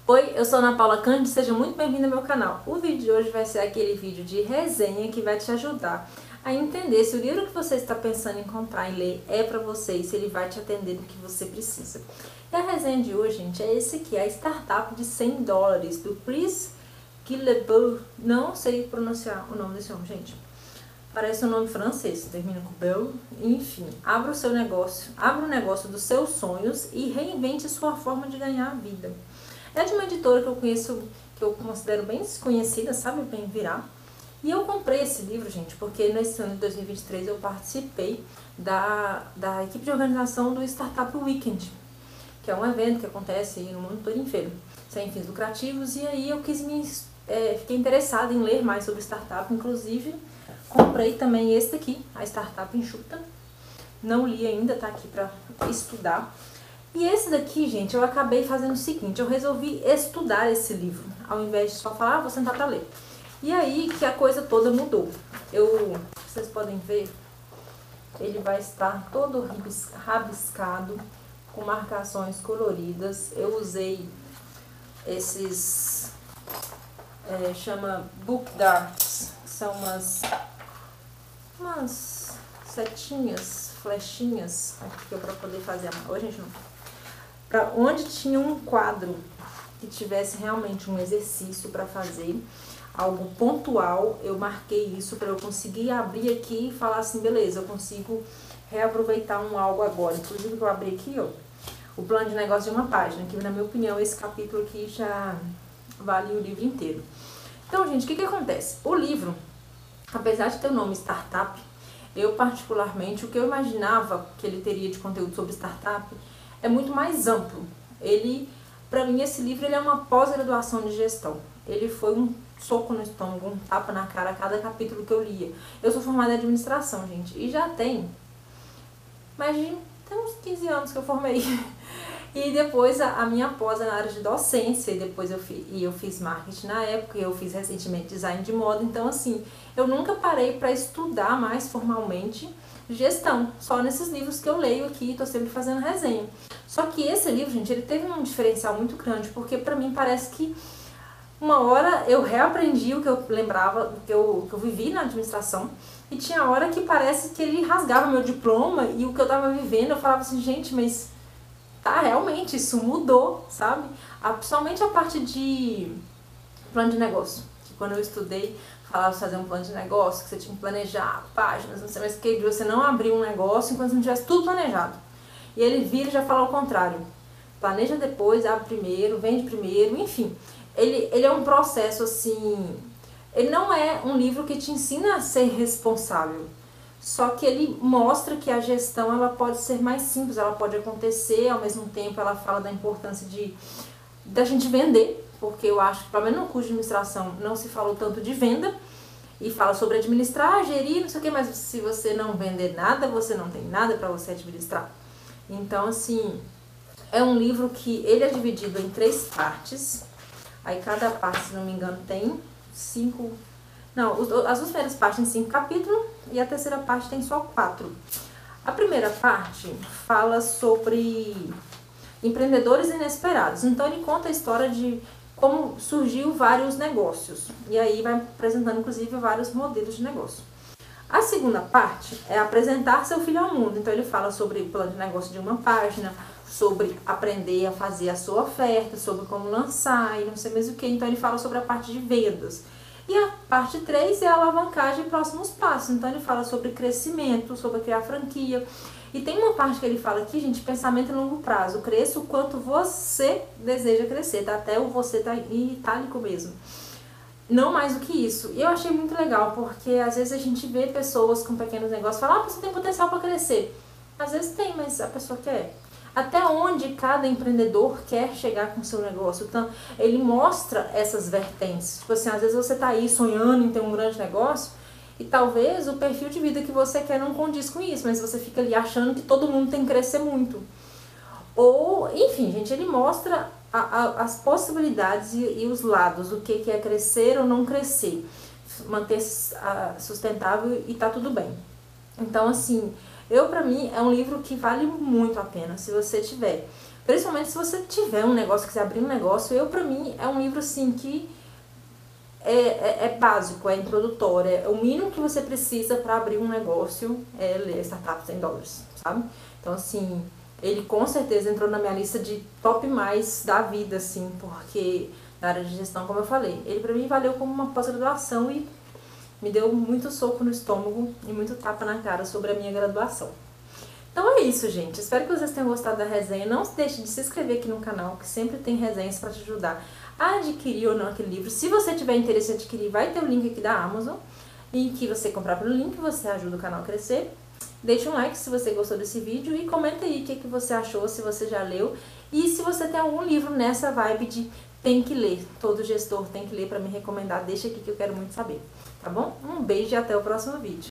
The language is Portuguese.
Oi, eu sou Ana Paula Cândido, seja muito bem-vindo ao meu canal. O vídeo de hoje vai ser aquele vídeo de resenha que vai te ajudar a entender se o livro que você está pensando em comprar e ler é para você e se ele vai te atender no que você precisa. E a resenha de hoje, gente, é esse aqui, a startup de $100, do Chris Guillebeau. Não sei pronunciar o nome desse homem, gente. Parece um nome francês, termina com Bell. Enfim, abra o seu negócio, abra o negócio dos seus sonhos e reinvente sua forma de ganhar a vida. É de uma editora que eu conheço, que eu considero bem desconhecida, sabe, bem virar. E eu comprei esse livro, gente, porque nesse ano de 2023 eu participei da equipe de organização do Startup Weekend, que é um evento que acontece no mundo todo inteiro, sem fins lucrativos, e aí eu fiquei interessada em ler mais sobre startup, inclusive comprei também esse daqui, a Startup Enxuta. Não li ainda, tá aqui pra estudar. E esse daqui, gente, eu acabei fazendo o seguinte, eu resolvi estudar esse livro, ao invés de só falar, vou sentar pra ler. E aí que a coisa toda mudou. Vocês podem ver, ele vai estar todo rabiscado, com marcações coloridas. Eu usei esses, chama Book Darts, que são umas setinhas, flechinhas, aqui para poder fazer a... Ô, gente, não. Para onde tinha um quadro que tivesse realmente um exercício para fazer, algo pontual, eu marquei isso para eu conseguir abrir aqui e falar assim, beleza, eu consigo reaproveitar algo agora. Inclusive, eu abri aqui, ó, o plano de negócio de uma página, que na minha opinião esse capítulo aqui já vale o livro inteiro. Então, gente, o que acontece? O livro, apesar de ter o nome Startup, eu particularmente, o que eu imaginava que ele teria de conteúdo sobre startup é muito mais amplo. Para mim, esse livro ele é uma pós-graduação de gestão. Ele foi um soco no estômago, um tapa na cara a cada capítulo que eu lia. Eu sou formada em administração, gente, e já tem uns 15 anos que eu formei. E depois a minha pós é na área de docência, e depois eu fiz marketing na época, e eu fiz recentemente design de moda. Então, assim, eu nunca parei para estudar mais formalmente gestão, só nesses livros que eu leio aqui e tô sempre fazendo resenha. Só que esse livro, gente, ele teve um diferencial muito grande, porque pra mim parece que uma hora eu reaprendi o que eu lembrava, que eu vivi na administração, e tinha hora que parece que ele rasgava meu diploma, e o que eu tava vivendo, eu falava assim, gente, mas tá, realmente, isso mudou, sabe? Principalmente a parte de plano de negócio, que quando eu estudei, falava de fazer um plano de negócio, que você tinha que planejar páginas, não sei mais o que, de você não abrir um negócio enquanto não tivesse tudo planejado. E ele vira e já fala ao contrário. Planeja depois, abre primeiro, vende primeiro, enfim. Ele é um processo assim... Ele não é um livro que te ensina a ser responsável. Só que ele mostra que a gestão ela pode ser mais simples, ela pode acontecer, ao mesmo tempo ela fala da importância da gente vender, porque eu acho que, pelo menos no curso de administração, não se falou tanto de venda, e fala sobre administrar, gerir, não sei o que, mas se você não vender nada, você não tem nada para você administrar. Então, assim, é um livro que ele é dividido em 3 partes, aí cada parte, se não me engano, tem 5... Não, as 2 primeiras partes têm 5 capítulos e a terceira parte tem só 4. A primeira parte fala sobre empreendedores inesperados. Então ele conta a história de como surgiu vários negócios. E aí vai apresentando, inclusive, vários modelos de negócio. A segunda parte é apresentar seu filho ao mundo. Então ele fala sobre o plano de negócio de uma página, sobre aprender a fazer a sua oferta, sobre como lançar e não sei mais o que. Então ele fala sobre a parte de vendas. E a parte 3 é a alavancagem e próximos passos. Então ele fala sobre crescimento, sobre criar franquia. E tem uma parte que ele fala aqui, gente, pensamento em longo prazo. Cresça o quanto você deseja crescer, tá? Até o você tá em itálico mesmo. Não mais do que isso. E eu achei muito legal, porque às vezes a gente vê pessoas com pequenos negócios e fala, você tem potencial para crescer. Às vezes tem, mas a pessoa quer. Até onde cada empreendedor quer chegar com o seu negócio. Então, ele mostra essas vertentes. Tipo assim, às vezes você tá aí sonhando em ter um grande negócio e talvez o perfil de vida que você quer não condiz com isso, mas você fica ali achando que todo mundo tem que crescer muito. Ou, enfim, gente, ele mostra as possibilidades e os lados, o que é crescer ou não crescer, manter sustentável e tá tudo bem. Então, assim, pra mim, é um livro que vale muito a pena, se você tiver Principalmente se você tiver um negócio, quiser abrir um negócio, pra mim, é um livro assim que é básico, é introdutório, é o mínimo que você precisa para abrir um negócio é ler Startups em Dólares, sabe? Então, assim, ele com certeza entrou na minha lista de top mais da vida, assim, porque na área de gestão, como eu falei, ele pra mim valeu como uma pós-graduação e me deu muito soco no estômago e muito tapa na cara sobre a minha graduação. Então é isso, gente. Espero que vocês tenham gostado da resenha. Não deixe de se inscrever aqui no canal, que sempre tem resenhas para te ajudar a adquirir ou não aquele livro. Se você tiver interesse em adquirir, vai ter o link aqui da Amazon, em que você comprar pelo link, você ajuda o canal a crescer. Deixe um like se você gostou desse vídeo e comenta aí o que você achou, se você já leu. E se você tem algum livro nessa vibe de tem que ler, todo gestor tem que ler para me recomendar, deixa aqui que eu quero muito saber, tá bom? Um beijo e até o próximo vídeo.